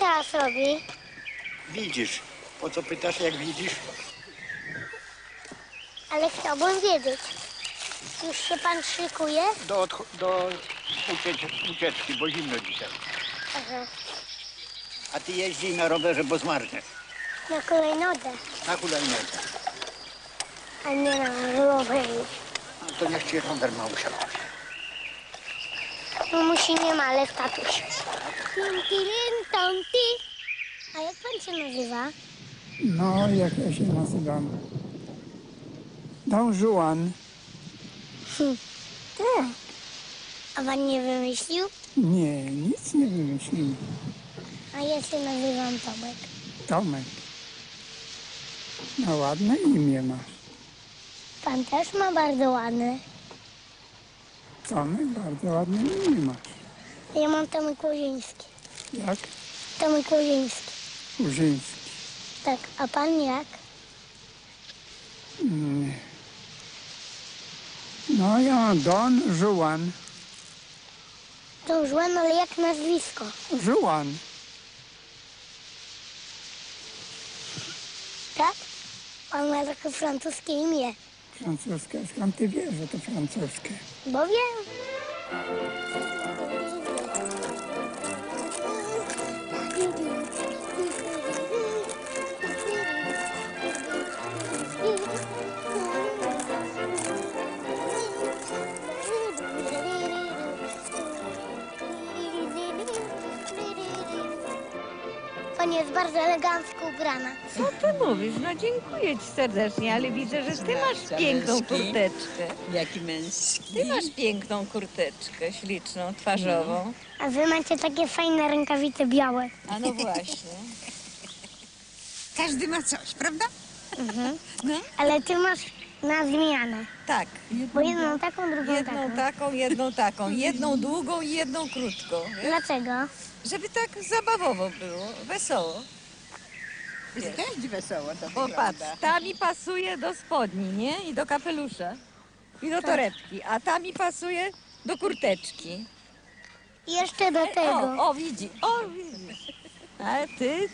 teraz robi? Widzisz. Po co pytasz, jak widzisz? Ale chciałbym wiedzieć. Już się pan szykuje? Do ucieczki, bo zimno dzisiaj. Aha. A ty jeździ na rowerze, bo zmarzniesz. Na hulajnodze, Na hulajnodze. a nie na rowerze. No to niech ci rower Mamusia. Mamusi nie ma, ale tatuś. A jak pan się nazywa? No, jak ja się nazywam? Don Juan. Tak. A pan nie wymyślił? Nie, nic nie wymyśliłem. A ja się nazywam Tomek. Tomek. No, ładne imię masz. Pan też ma bardzo ładne. Tomek, bardzo ładne imię masz. Ja mam Tomek Łoziński. Jak? Tomek Łoziński. Urzyński. Tak, a pan jak? Nie. No, ja mam Don Juan. To Żuan, ale jak nazwisko? Juan. Tak? Pan ma takie francuskie imię. Francuskie. Skąd ty wiesz, że to francuskie? Bo wiem. Pani jest bardzo elegancko ubrana. Co ty mówisz? No dziękuję ci serdecznie, ale widzę, że ty masz piękną kurteczkę. Jaki męski. Ty masz piękną kurteczkę, śliczną, twarzową. A wy macie takie fajne rękawice białe. A no właśnie. Każdy ma coś, prawda? Ale ty masz na zmianę. Tak. Bo jedną taką, drugą Jedną taką. taką, jedną taką. Jedną długą i jedną krótką. Dlaczego? Żeby tak zabawowo było, wesoło. Też wesoło to Bo patrz, ta mi pasuje do spodni, nie? I do kapelusza. I do torebki. A ta mi pasuje do kurteczki. I jeszcze do tego. O, widzi. O, widzisz. Ale ty.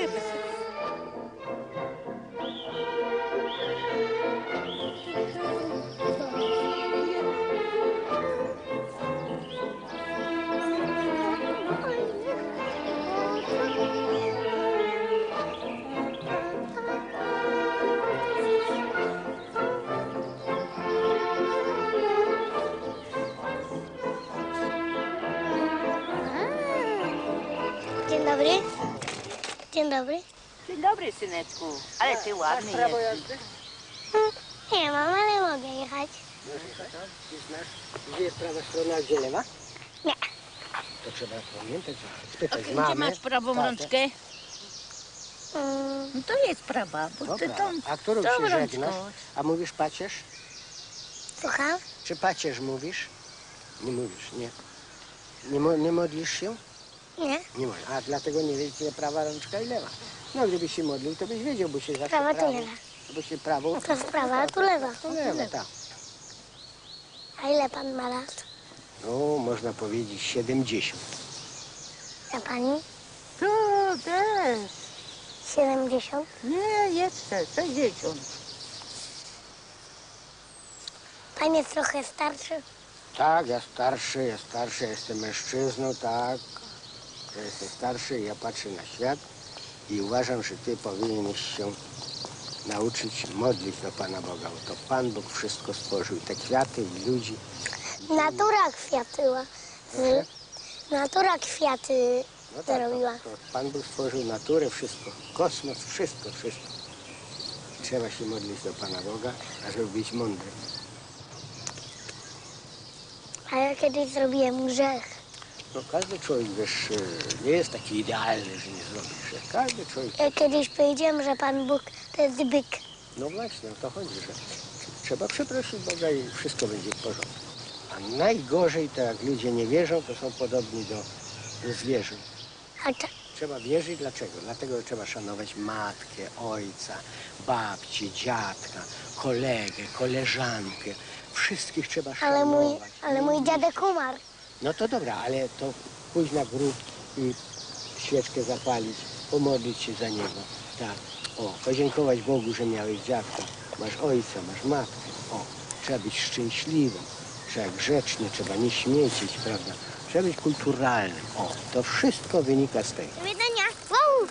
Dzień dobry. Dzień dobry. Dzień dobry, syneczku. Ale ty ładny jesteś. Nie mam, ale mogę jechać. Gdzie jest prawa strona, a gdzie lewa? Nie. To trzeba pamiętać, spytać Gdzie mamy. masz prawą tatę. rączkę? Mm, No to jest prawa, bo ty Dobra, tą a którą tą się rączką. żegnasz? A mówisz pacierz? słucham? Czy pacierz mówisz? Nie mówisz, nie. Nie modlisz się? Nie. Nie modlisz. A dlatego nie wiesz, gdzie prawa rączka i lewa. No gdybyś się modlił, to byś wiedział, bo się zawsze Prawa to prawo. lewa. Bo się prawo... No to jest prawa, a tu lewa. To lewa, tak. A ile pan ma lat? No, można powiedzieć 70. A pani? To też. 70? Nie, jeszcze 60. Pan jest trochę starszy. Tak, ja starszy, jestem mężczyzną, tak. Ja jestem starszy, ja patrzę na świat i uważam, że ty powinieneś się nauczyć modlić do Pana Boga. Bo to Pan Bóg wszystko stworzył, te kwiaty i ludzi. Natura kwiatyła. Proszę? Natura kwiaty No tak, zrobiła. to Pan Bóg stworzył naturę, wszystko, kosmos, wszystko. Trzeba się modlić do Pana Boga, ażeby być mądry. A ja kiedyś zrobiłem grzech. No każdy człowiek, wiesz, nie jest taki idealny, że nie zrobi grzech. Każdy człowiek. Ja kiedyś powiedziałem, że Pan Bóg to jest byk. No właśnie, o to chodzi, że trzeba przeprosić Boga i wszystko będzie w porządku. A najgorzej to jak ludzie nie wierzą, to są podobni do zwierząt. A to, Trzeba wierzyć, dlaczego? Dlatego że trzeba szanować matkę, ojca, babcię, dziadka, kolegę, koleżankę. Wszystkich trzeba ale mój dziadek umarł. No to dobra, ale to pójdź na grób i świeczkę zapalić, pomodlić się za niego. Tak. O, podziękować Bogu, że miałeś dziadka. Masz ojca, masz matkę. O, trzeba być szczęśliwym, trzeba grzecznie, trzeba nie śmiecić, prawda? Trzeba być kulturalnym. O, to wszystko wynika z tego. Do widzenia. Wow.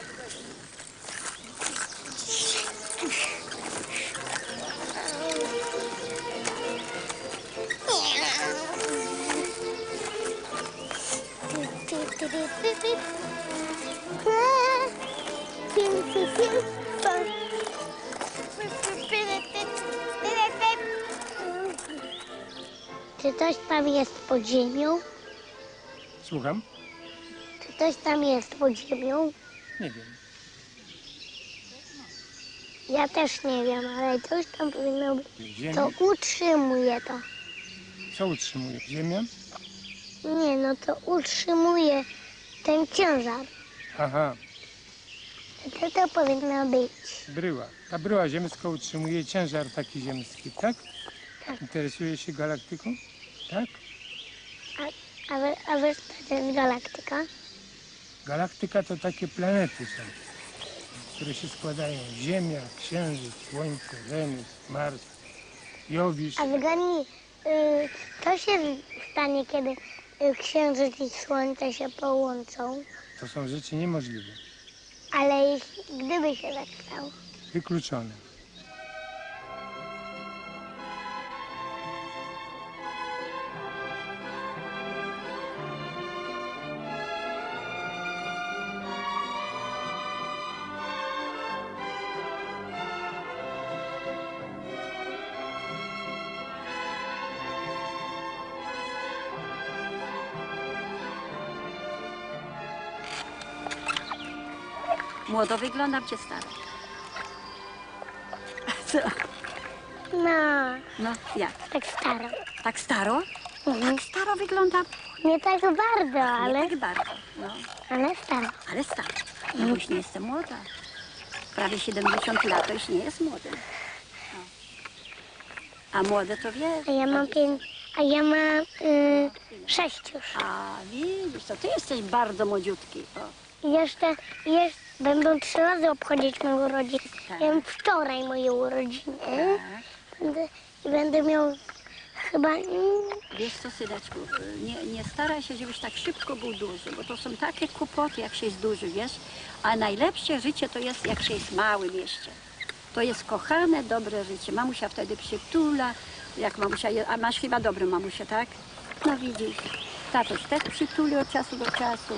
Czy coś tam jest pod ziemią? Słucham? Czy coś tam jest pod ziemią? Nie wiem. Ja też nie wiem, ale coś tam powinno być. Ziemia? To utrzymuje to. Co utrzymuje? Ziemia? Nie, no to utrzymuje ten ciężar. Aha, Co to powinno być? bryła. Ta bryła ziemska utrzymuje ciężar taki ziemski, tak? Tak. Interesuje się galaktyką? Tak? A wiesz, co to jest galaktyka? Galaktyka to takie planety są, które się składają. Ziemia, Księżyc, Słońce, Wenus, Mars, Jowisz. A zgadnij, co się stanie, kiedy księżyc i słońce się połączą? To są rzeczy niemożliwe, Ale gdyby się tak stało? wykluczone. Młodo wyglądam czy staro? Co? No, No, jak? tak staro. Tak staro? Mhm. Tak staro wyglądam? Nie tak bardzo, ale, Nie tak bardzo, no. ale staro. Ale staro. No bo już nie jestem młoda. Prawie 70 lat to już nie jest młody. No. A młode to wiesz. A ja mam 6 już. A widzisz, to ty jesteś bardzo młodziutki. O. I jeszcze będą 3 razy obchodzić moją urodzinę. Tak. Ja mam wczoraj moje urodziny. Tak. Będę miał chyba... Wiesz co, syneczku, nie staraj się, żebyś tak szybko był duży, bo to są takie kłopoty, jak się jest duży, wiesz? A najlepsze życie to jest, jak się jest małym jeszcze. To jest kochane, dobre życie. Mamusia wtedy przytula, jak mamusia, a masz chyba dobrą mamusię, tak? No widzisz, tatuś też przytuli od czasu do czasu.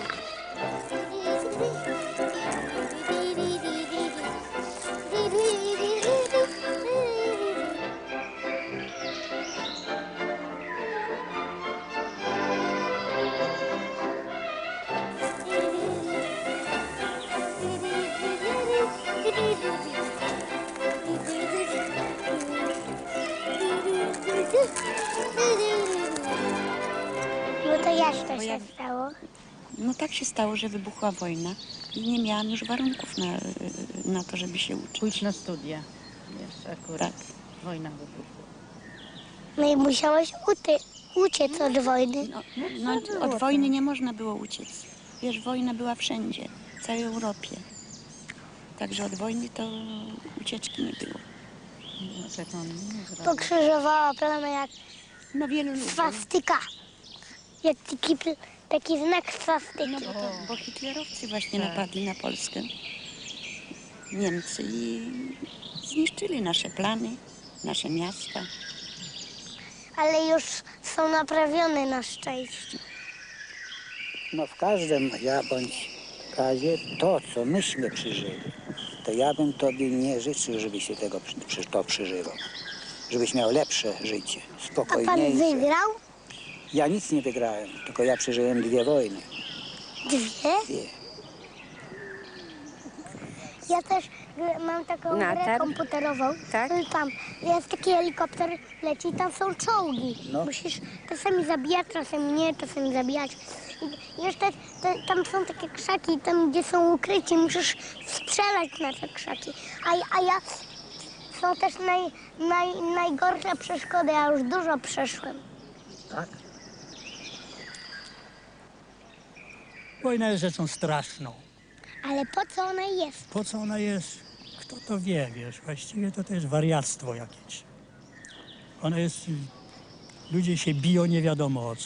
No to jak to się stało? No tak się stało, że wybuchła wojna i nie miałam już warunków na to, żeby się uczyć. Pójdź na studia. Wiesz, akurat Tak. wojna wybuchła. No i musiałeś uciec od wojny. No, od wojny nie można było uciec. Wiesz, wojna była wszędzie, w całej Europie. Także od wojny to ucieczki nie było. Dlaczego on nie zrobił? Pokrzyżowała plamę jak No wielu ludzi. swastyka. Jak taki znak swastyki. No bo hitlerowcy właśnie napadli na Polskę. Niemcy i zniszczyli nasze plany, nasze miasta. Ale już są naprawione na szczęście. No w każdym razie to, co myśmy przeżyli, to ja bym tobie nie życzył, żebyś się to przeżywał. Żebyś miał lepsze życie, A pan spokojniejsze. wygrał? Ja nic nie wygrałem, tylko ja przeżyłem 2 wojny. 2? 2. Ja też mam taką grę Natar? komputerową. Tak? Tam jest taki helikopter, leci i tam są czołgi. No. Musisz czasami zabijać, czasami nie, czasami zabijać. I jeszcze tam są takie krzaki, tam gdzie są ukryci, musisz strzelać na te krzaki. A ja są też najgorsze przeszkody, ja już dużo przeszłem. Tak? Wojna jest rzeczą straszną. Ale po co ona jest? Po co ona jest? Kto to wie, wiesz? Właściwie to jest wariactwo jakieś. Ona jest... Ludzie się biją nie wiadomo o co.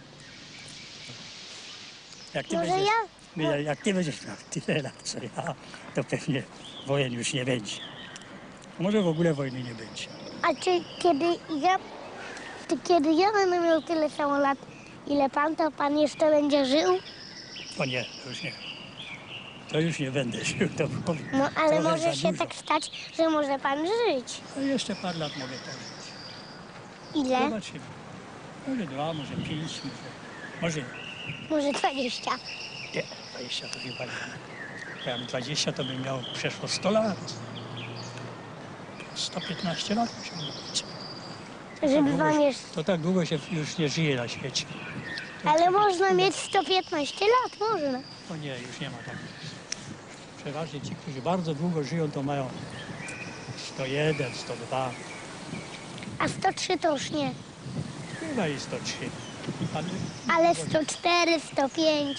Jak ty, Może będziesz, jak ty będziesz miał tyle lat, co ja, to pewnie wojen już nie będzie. Może w ogóle wojny nie będzie. A kiedy ja będę miał tyle samo lat, ile pan, to pan jeszcze będzie żył? O nie, to już nie. To już nie będę żył, to powiem. No ale Trochę może za się dużo. tak stać, że może pan żyć. No jeszcze parę lat mogę pożyć. Ile? Zobaczymy. Może 2, może 5, może... Może 20. Nie, 20 to chyba nie. Jak 20 to bym miał przeszło 100 lat. 115 lat musiał mieć. Żeby pan jeszcze... To tak długo się już nie żyje na świecie. Ale można mieć 115 lat, można. O nie, już nie ma tak. Przeważnie ci, którzy bardzo długo żyją, to mają 101, 102, A 103 to już nie. chyba i 103. Ale 104, 105.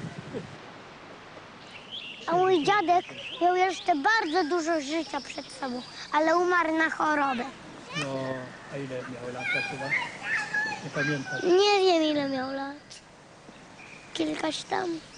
A mój dziadek miał jeszcze bardzo dużo życia przed sobą, ale umarł na chorobę. No, a ile miał lat chyba? Nie pamiętam. Nie wiem ile miał lat. Kilkaś tam.